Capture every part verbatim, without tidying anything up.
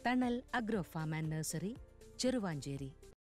തണൽ agro farm and nursery, Cheruvanchery.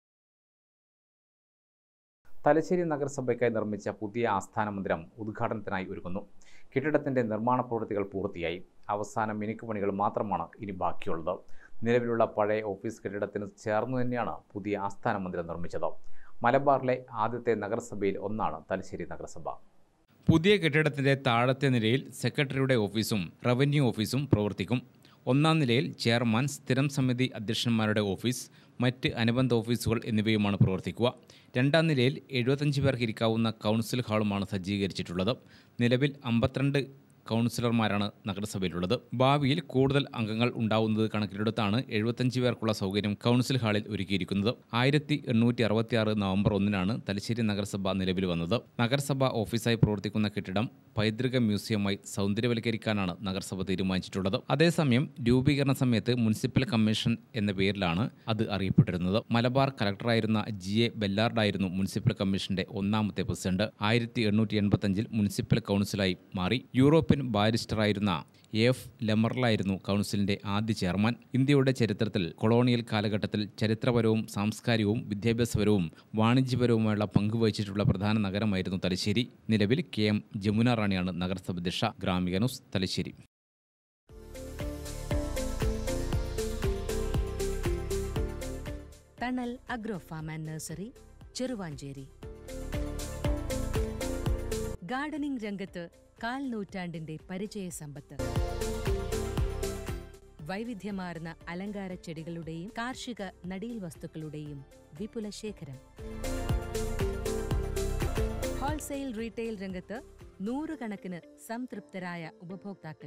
Thalassery നഗരസഭയ്ക്കായി നിർമ്മിച്ച പുതിയ ആസ്ഥാന മന്ദിരം ഉദ്ഘാടനത്തിനായി ഒരുങ്ങുന്നു. കെട്ടിടത്തിന്റെ നിർമ്മാണ പ്രവൃത്തികൾ പൂർത്തിയായി. അവസാന മിനുക്കുപണികൾ മാത്രമാണ് ഇനി ബാക്കിയുള്ളത്. നിലവിലുള്ള പഴയ ഓഫീസ് കെട്ടിടത്തിന് ചേർന്നു തന്നെയാണ് പുതിയ ആസ്ഥാന മന്ദിരം നിർമ്മിച്ചത്. മലബാറിലെ ആദ്യത്തെ നഗരസഭയിൽ ഒന്നാണ് തലശ്ശേരി നഗരസഭ. പുതിയ കെട്ടിടത്തിന്റെ താഴത്തെ നിലയിൽ സെക്രട്ടറിയുടെ ഓഫീസും റവന്യൂ ഓഫീസും പ്രവർത്തിക്കും. ഒന്നാം നിലയിൽ ചെയർമാൻ, സ്ഥിരം സമിതി അധ്യക്ഷന്മാരുടെ ഓഫീസ്, മറ്റ് അനുബന്ധ ഓഫീസുകൾ എന്നിവയുമാണ് പ്രവർത്തിക്കുക. രണ്ടാം നിലയിൽ എഴുപത്തഞ്ച് പേർക്ക് ഇരിക്കാവുന്ന കൗൺസിൽ ഹാളുമാണ് സജ്ജീകരിച്ചിട്ടുള്ളത്. നിലവിൽ അമ്പത്തിരണ്ട് കൗൺസിലർമാരാണ് നഗരസഭയിലുള്ളത്. ഭാവിയിൽ കൂടുതൽ അംഗങ്ങൾ ഉണ്ടാവുന്നത് കണക്കിലെടുത്താണ് എഴുപത്തഞ്ച് പേർക്കുള്ള സൗകര്യം കൗൺസിൽ ഹാളിൽ ഒരുക്കിയിരിക്കുന്നത്. ആയിരത്തി എണ്ണൂറ്റി അറുപത്തി ആറ് നവംബർ ഒന്നിനാണ് തലശ്ശേരി നഗരസഭ നിലവിൽ വന്നത്. നഗരസഭ ഓഫീസായി പ്രവർത്തിക്കുന്ന കെട്ടിടം പൈതൃക മ്യൂസിയമായി സൗന്ദര്യവൽക്കരിക്കാനാണ് നഗരസഭ തീരുമാനിച്ചിട്ടുള്ളത്. അതേസമയം രൂപീകരണ സമയത്ത് മുനിസിപ്പൽ കമ്മീഷൻ എന്ന പേരിലാണ് അത് അറിയപ്പെട്ടിരുന്നത്. മലബാർ കലക്ടറായിരുന്ന ജി എ ബെല്ലാർഡായിരുന്നു മുനിസിപ്പൽ കമ്മീഷന്റെ ഒന്നാമത്തെ പ്രസിഡന്റ്. ആയിരത്തി എണ്ണൂറ്റി എൺപത്തി അഞ്ചിൽ മുനിസിപ്പൽ കൗൺസിലായി മാറി. യൂറോപ്യൻ ബാരിസ്റ്ററായിരുന്ന എഫ് ലെമർലായിരുന്നു കൗൺസിലിന്റെ ആദ്യ ചെയർമാൻ. ഇന്ത്യയുടെ ചരിത്രത്തിൽ കൊളോണിയൽ കാലഘട്ടത്തിൽ ചരിത്രപരവും സാംസ്കാരികവും വിദ്യാഭ്യാസപരവും വാണിജ്യപരവുമായുള്ള പങ്കുവഹിച്ചിട്ടുള്ള പ്രധാന നഗരമായിരുന്നു തലശ്ശേരി. നിലവിൽ കെ എം ജമുന റാണിയാണ് നഗരസഭ അധ്യക്ഷ. Gramika news, Thalassery. Thanal agro farm and nursery, Cheruvanchery. Gardening രംഗത്ത് കാൽ നൂറ്റാണ്ടിന്റെ പരിചയ സമ്പത്ത്. വൈവിധ്യമാർന്ന അലങ്കാര ചെടികളുടെയും കാർഷിക നടീൽ വസ്തുക്കളുടെയും വിപുല ശേഖരം. ഹോൾസെയിൽ റീറ്റെയിൽ രംഗത്ത് നൂറുകണക്കിന് സംതൃപ്തരായ ഉപഭോക്താക്കൾ.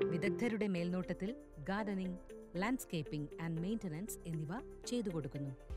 വിദഗ്ധരുടെ മേൽനോട്ടത്തിൽ ഗാർഡനിംഗ്, ലാൻഡ്സ്കേപ്പിംഗ് ആൻഡ് മെയിന്റനൻസ് എന്നിവ ചെയ്തു കൊടുക്കുന്നു.